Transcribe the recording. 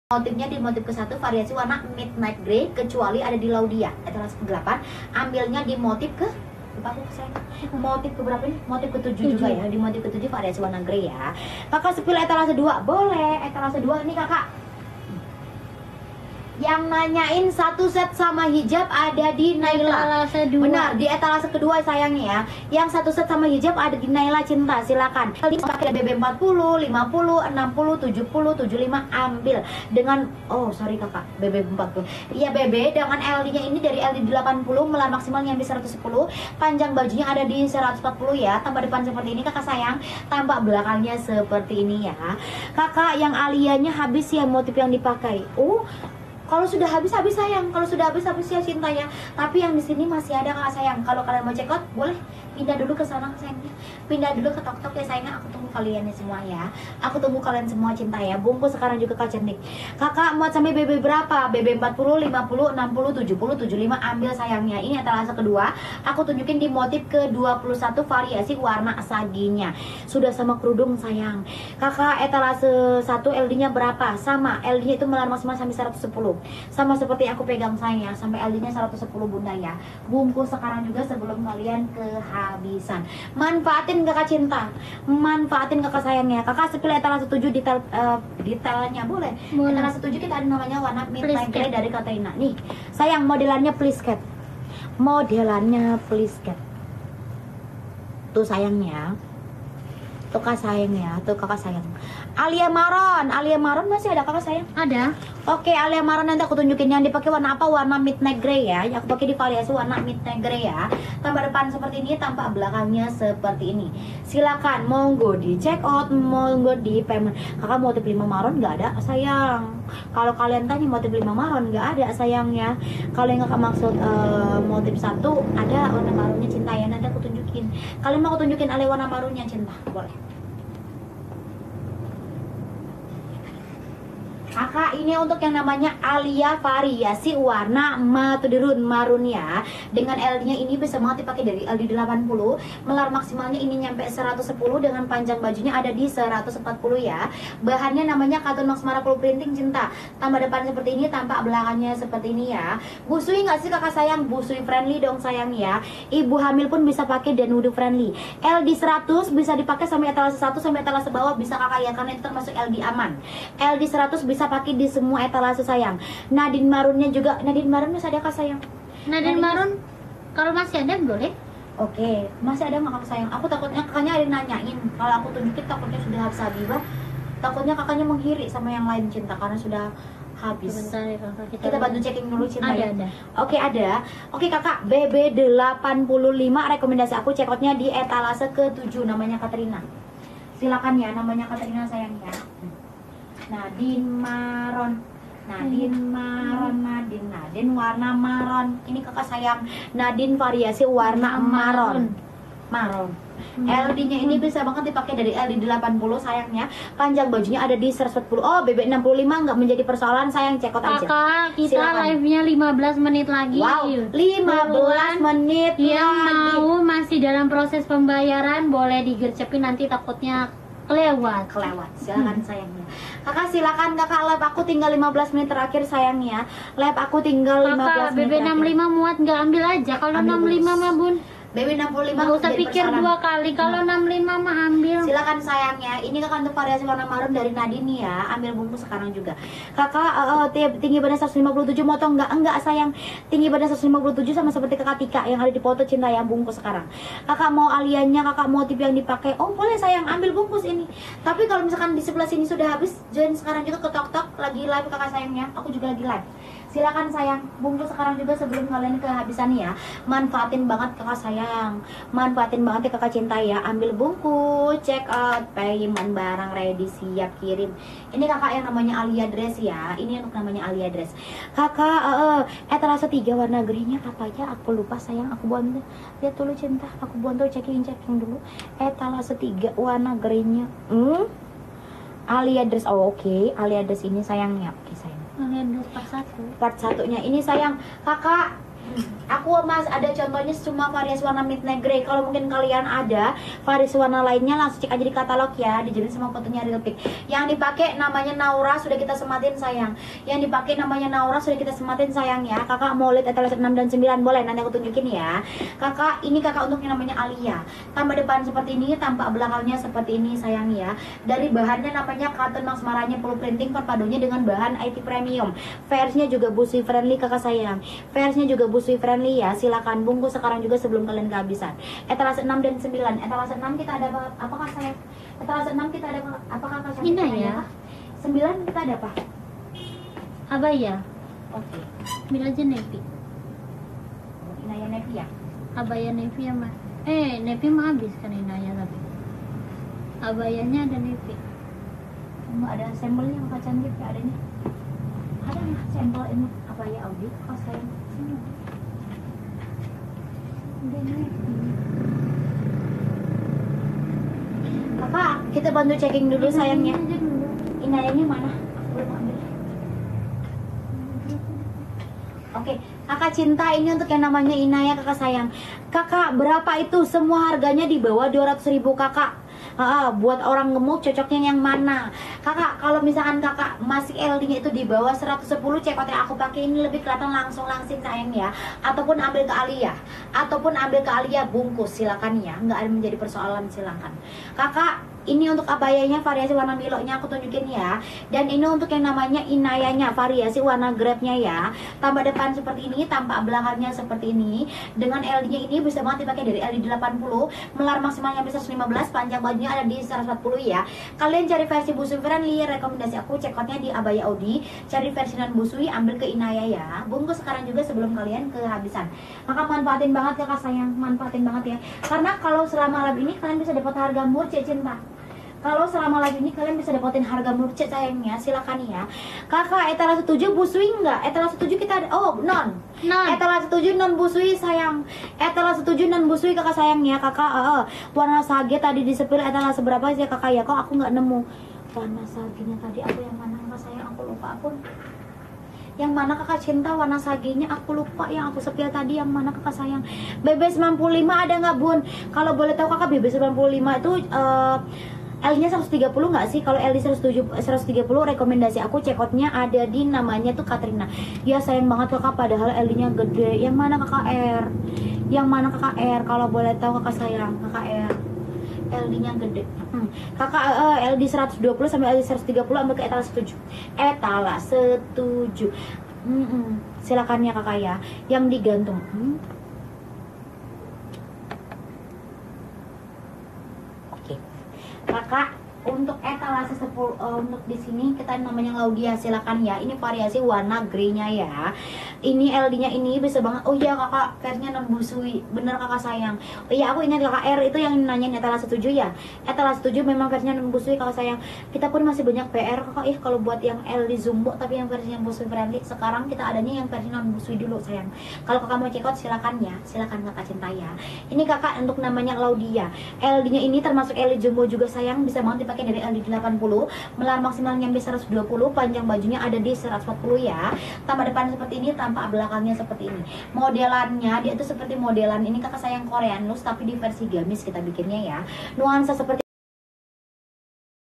Motifnya di motif ke-1 variasi warna midnight grey kecuali ada di Laudia. Etalase ke-8 ambilnya di motif ke lupa aku saya. Motif ke berapa ini? Motif ke-7 juga ya. Di motif ke-7 variasi warna grey ya. Kakak sepil etalase 2 boleh. Etalase 2 ini kakak. Yang nanyain satu set sama hijab ada di Naila. Benar, di etalase kedua sayangnya ya. Yang satu set sama hijab ada di Naila Cinta. Silakan. Pakai BB 40, 50, 60, 70, 75 ambil dengan sorry kakak, BB 40. Iya BB dengan LD-nya ini dari LD 80 melar maksimalnya di 110. Panjang bajunya ada di 140 ya. Tambah depan seperti ini kakak sayang. Tambah belakangnya seperti ini ya. Kakak yang alianya habis ya motif yang dipakai. Kalau sudah habis sayang, kalau sudah habis ya cinta ya. Tapi yang di sini masih ada kakak sayang. Kalau kalian mau check out boleh pindah dulu ke sana sayangnya. Pindah dulu ke tok-tok ya sayangnya. Aku tunggu kalian semua ya. Aku tunggu kalian semua cinta ya. Bungkus sekarang juga kak cantik. Kakak mau sampai BB berapa? BB 40, 50, 60, 70, 75 ambil sayangnya. Ini etalase kedua. Aku tunjukin di motif ke-21 variasi warna saginya. Sudah sama kerudung sayang. Kakak etalase 1 LD-nya berapa? Sama. LD-nya itu melar maksimal sampai 110. Sama seperti aku pegang saya sampai LD-nya 110 bunda ya. Bungkus sekarang juga sebelum kalian kehabisan. Manfaatin kakak cinta, manfaatin kakak sayangnya. Kakak sepil etalase 7 detailnya boleh. Etalase 7 kita ada namanya warna midnight grey dari Katrina. Nih sayang, modelannya please cat. Modelannya please cat. Tuh sayangnya. Tuh kakak sayangnya, tuh kakak sayang. Alia Maron masih ada kakak sayang? Ada. Oke, Alia Maron nanti aku tunjukin yang dipakai warna apa? Warna midnight grey ya. Yang aku pakai di variasi warna midnight grey ya. Tambah depan seperti ini, tambah belakangnya seperti ini. Silakan, monggo di check out, monggo di payment. Kakak motif 5 maron nggak ada sayang. Kalau kalian tanya motif 5 maron nggak ada sayang ya. Kalau yang kakak maksud motif 1 ada warna maronnya cinta ya. Nanti aku tunjukin. Kalian mau aku tunjukin Alia warna maronnya cinta? Boleh. Kakak ini untuk yang namanya Alia variasi warna matudirun marun ya. Dengan LD-nya ini bisa banget dipakai dari LD 80. Melar maksimalnya ini nyampe 110 dengan panjang bajunya ada di 140 ya. Bahannya namanya katun Max Mara full printing cinta. Tambah depan seperti ini, tampak belakangnya seperti ini ya. Busui nggak sih kakak sayang? Busui friendly dong sayang ya. Ibu hamil pun bisa pakai dan wudhu friendly. LD 100 bisa dipakai sampai etalase 1 sampai etalase bawah bisa kakak ya, karena itu termasuk LD aman. LD 100 bisa pakai di semua etalase sayang. Nadine Marunnya juga. Nadine Marun masih ada kak sayang? Nadine Marun kalau masih ada boleh. Oke, masih ada nggak kakak sayang? Aku takutnya kakaknya ada nanyain. Kalau aku tunjukin takutnya sudah habis habibah. Takutnya kakaknya menghiri sama yang lain cinta karena sudah habis. Sebentar ya kakak, kita bantu checking dulu cinta ya. Ada. Oke ada. Oke kakak, BB 85 rekomendasi aku check outnya di etalase ke-7 namanya Katrina. Silakan ya, namanya Katrina sayang ya. Nadine Maron, Nadine warna maron. Ini kakak sayang, Nadine variasi warna maron. LD-nya ini bisa banget dipakai dari LD 80 sayangnya. Panjang bajunya ada di 140. BB 65 nggak menjadi persoalan sayang, cekot aja. Kakak, kita live-nya 15 menit lagi. Wow, 15 menit yang lagi. Mau masih dalam proses pembayaran boleh digercepin, nanti takutnya kelewat. Silakan sayangnya. Kakak silakan kakak, live aku tinggal 15 menit terakhir sayangnya. Live aku tinggal 15 menit. BB 65 muat nggak ambil aja kalau 65 mah bun. BB 65 nggak usah pikir dua kali, kalau 65 mah ambil. Silakan sayangnya. Ini kakak untuk variasi warna maroon dari Nadine ya. Ambil bungkus sekarang juga. Kakak tinggi badan 157 motong enggak sayang. Tinggi badan 157 sama seperti kakak Tika yang ada di foto cinta yang bungkus sekarang. Kakak mau aliannya, kakak motif yang dipakai. Boleh sayang, ambil bungkus ini. Tapi kalau misalkan di sebelah sini sudah habis, join sekarang juga ke tok-tok lagi live kakak sayangnya. Aku juga lagi live. Silakan sayang, bungkus sekarang juga sebelum kalian kehabisan ya. Manfaatin banget kakak sayang, manfaatin banget ya kakak cinta ya. Ambil bungkus, check out, payment barang ready, siap kirim. Ini kakak yang namanya Alia dress ya. Ini untuk namanya Alia dress. Kakak etalase 3 warna greynya apa aja? Aku lupa sayang, aku buat lihat dulu cinta. Aku buat dulu checking dulu. Etalase 3 warna greynya. Alia dress. Oke. Alia dress ini sayangnya. Oke sayang. Part 1-nya ini sayang kakak Aku mas ada contohnya cuma variasi warna midnight gray. Kalau mungkin kalian ada variasi warna lainnya langsung cek aja di katalog ya, dijamin sama fotonya real pic. Yang dipakai namanya Naura, sudah kita sematin sayang. Yang dipakai namanya Naura, sudah kita sematin sayang ya. Kakak mau lihat etalase 6 dan 9 boleh, nanti aku tunjukin ya. Kakak, ini kakak untuk yang namanya Alia. Tambah depan seperti ini, tampak belakangnya seperti ini sayang ya. Dari bahannya namanya cotton max marahnya full printing, perpadunya dengan bahan IT premium. Versinya juga busui friendly kakak sayang. Versinya juga busui friendly ya, silakan bungkus sekarang juga sebelum kalian kehabisan. Etalase 6 dan 9. Etalase 6 kita ada apakah saya? Etalase 6 kita ada apakah kakak Ini ya. 9 kita ada apa? Abaya. Oke. Ambil aja nevi. Inaya Nevi ya. Abaya nevi ya mah. Nevi mah habis kan Inaya tapi. Abayanya ada nevi. Ada sampelnya kakak cantik ya adanya. Ada nggak sampel ini apa ya Audi? Kakak sayang. Sini. Kakak, kita bantu checking dulu sayangnya. Inayanya mana? Aku belum ambil. Oke, kakak cinta ini untuk yang namanya Inaya kakak sayang. Kakak, berapa itu? Semua harganya di bawah 200.000 kakak. Buat orang gemuk cocoknya yang mana? Kakak, kalau misalkan kakak masih LD-nya itu di bawah 110, cekot yang aku pakai ini lebih kelihatan langsing sayang ya. Ataupun ambil ke Alia, ataupun ambil ke Alia bungkus silakan ya, nggak ada menjadi persoalan silakan. Kakak, ini untuk abayanya variasi warna milonya aku tunjukin ya. Dan ini untuk yang namanya Inayanya variasi warna grabnya ya. Tambah depan seperti ini, tampak belakangnya seperti ini. Dengan LD-nya ini bisa banget dipakai dari LD 80, melar maksimalnya bisa 115, panjang bajunya ada di 140 ya. Kalian cari versi busui friendly, rekomendasi aku cekotnya di Abaya Audi. Cari versi non busui, ambil ke Inaya ya. Bungkus sekarang juga sebelum kalian kehabisan. Maka manfaatin banget kakak sayang, manfaatin banget ya. Karena kalau selama live ini kalian bisa dapat harga murah cinta. Kalau selama live ini kalian bisa dapetin harga murcet sayangnya, silakan ya. Kakak, etalase 7 busui enggak? Etalase 7 kita ada, non. Etalase 7 non busui sayang. Etalase 7 non busui kakak sayangnya. Kakak, warna sage tadi di sepil etalase berapa sih kakak ya? Kok aku nggak nemu warna sagenya tadi? Aku yang mana kakak sayang? Aku lupa pun. Yang mana kakak cinta warna sagenya aku lupa, yang aku sepil tadi yang mana kakak sayang. BB95 ada nggak bun? Kalau boleh tahu kakak BB95 itu L-nya 130 nggak sih? Kalau LD 130 rekomendasi aku cekotnya ada di namanya tuh Katrina. Ya sayang banget kakak padahal LD-nya gede. Yang mana kakak R? Yang mana kakak R? Kalau boleh tahu kakak sayang, kakak R. LD-nya gede. Kakak LD 120 sampai LD 130 ambil ke etalase 7. Etalase 7. Silakan ya kakak ya. Yang digantung. Kakak, untuk etalase 10 untuk di sini kita namanya Laudia, silakan ya. Ini variasi warna grey-nya ya. Ini LD-nya ini bisa banget. Oh iya kakak, versinya non busui. Bener kakak sayang. Oh iya aku ingat kakak R itu yang nanyain etalase 7 ya. Etalase 7 memang versinya non busui kakak sayang. Kita pun masih banyak PR kakak. Kalau buat yang LD Zumbo tapi yang versinya busui friendly, sekarang kita adanya yang versi non busui dulu sayang. Kalau kakak mau cekot silakan ya. Silakan kakak cinta ya. Ini kakak untuk namanya Laudia. LD-nya ini termasuk LD Jumbo juga sayang, bisa banget dipakai dari LD 80, melar maksimalnya sampai 120, panjang bajunya ada di 140 ya. Tambah depan seperti ini, tampak belakangnya seperti ini. Modelannya dia itu seperti modelan ini kakak sayang Korean look tapi di versi gamis kita bikinnya ya. Nuansa seperti